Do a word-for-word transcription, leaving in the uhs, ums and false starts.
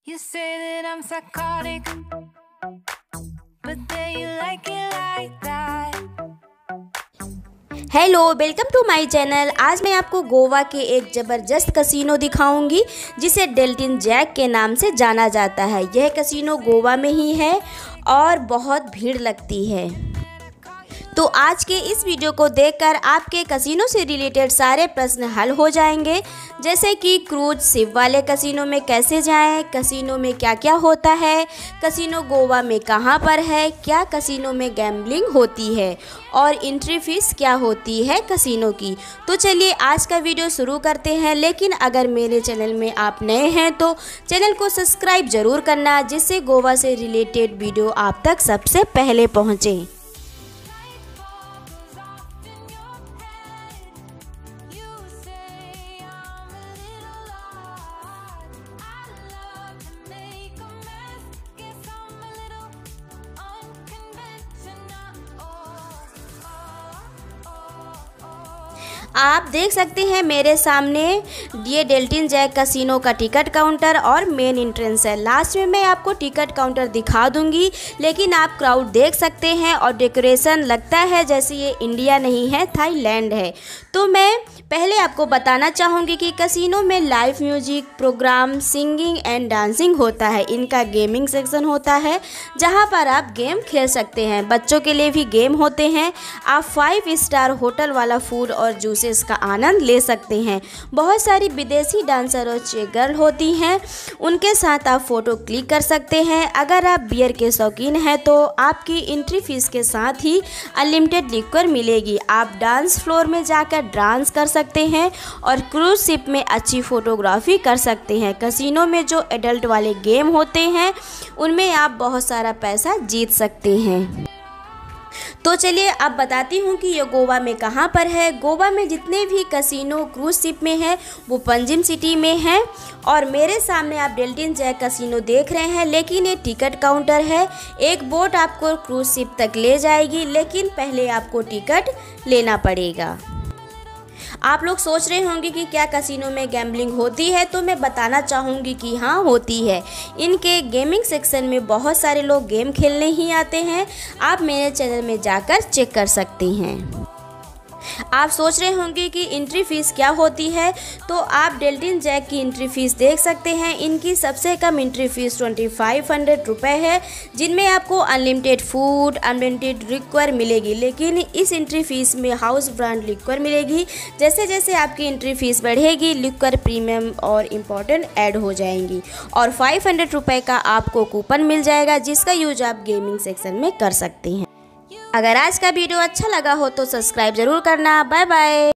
You say that I'm psychotic, but then you like it like that. Hello, welcome to my channel. आज मैं आपको गोवा के एक ज़बरदस्त कसिनो दिखाऊंगी जिसे डेल्टिन जैक के नाम से जाना जाता है। यह कसिनो गोवा में ही है और बहुत भीड़ लगती है। तो आज के इस वीडियो को देखकर आपके कसिनो से रिलेटेड सारे प्रश्न हल हो जाएंगे, जैसे कि क्रूज शिप वाले कसिनो में कैसे जाएं, कसिनो में क्या क्या होता है, कसिनो गोवा में कहां पर है, क्या कसिनो में गैम्बलिंग होती है और एंट्री फीस क्या होती है कसिनो की। तो चलिए आज का वीडियो शुरू करते हैं। लेकिन अगर मेरे चैनल में आप नए हैं तो चैनल को सब्सक्राइब ज़रूर करना, जिससे गोवा से रिलेटेड वीडियो आप तक सबसे पहले पहुँचे। आप देख सकते हैं मेरे सामने ये डेल्टिन जैक कसिनो का टिकट काउंटर और मेन एंट्रेंस है। लास्ट में मैं आपको टिकट काउंटर दिखा दूंगी, लेकिन आप क्राउड देख सकते हैं और डेकोरेशन लगता है जैसे ये इंडिया नहीं है, थाईलैंड है। तो मैं पहले आपको बताना चाहूँगी कि कसिनो में live music programme, singing and dancing होता है। इनका गेमिंग सेक्शन होता है जहाँ पर आप गेम खेल सकते हैं। बच्चों के लिए भी गेम होते हैं। आप फाइव स्टार होटल वाला फूड और जूस इसका आनंद ले सकते हैं। बहुत सारी विदेशी डांसर और चेक गर्ल होती हैं, उनके साथ आप फोटो क्लिक कर सकते हैं। अगर आप बियर के शौकीन हैं तो आपकी एंट्री फीस के साथ ही अनलिमिटेड लिक्वर मिलेगी। आप डांस फ्लोर में जाकर डांस कर सकते हैं और क्रूज शिप में अच्छी फोटोग्राफी कर सकते हैं। कसिनो में जो एडल्ट वाले गेम होते हैं उनमें आप बहुत सारा पैसा जीत सकते हैं। तो चलिए अब बताती हूँ कि ये गोवा में कहाँ पर है। गोवा में जितने भी कसिनो क्रूज शिप में है वो पंजिम सिटी में है। और मेरे सामने आप डेल्टिन जैक कसिनो देख रहे हैं, लेकिन ये टिकट काउंटर है। एक बोट आपको क्रूज शिप तक ले जाएगी, लेकिन पहले आपको टिकट लेना पड़ेगा। आप लोग सोच रहे होंगे कि क्या कसिनो में गैम्बलिंग होती है, तो मैं बताना चाहूँगी कि हाँ होती है। इनके गेमिंग सेक्शन में बहुत सारे लोग गेम खेलने ही आते हैं। आप मेरे चैनल में जाकर चेक कर सकते हैं। आप सोच रहे होंगे कि एंट्री फ़ीस क्या होती है, तो आप डेल्टिन जैक की एंट्री फ़ीस देख सकते हैं। इनकी सबसे कम entry fees twenty five hundred रुपये है, जिनमें आपको अनलिमिटेड फूड, अनलिमिटेड लिक्वर मिलेगी। लेकिन इस एंट्री फ़ीस में हाउस ब्रांड लिक्वर मिलेगी। जैसे जैसे आपकी एंट्री फ़ीस बढ़ेगी, लिक्वर प्रीमियम और इम्पॉर्टेंट ऐड हो जाएंगी। और फाइव हंड्रेड रुपये का आपको कूपन मिल जाएगा, जिसका यूज आप गेमिंग सेक्शन में कर सकते हैं। अगर आज का वीडियो अच्छा लगा हो तो सब्सक्राइब जरूर करना। Bye bye.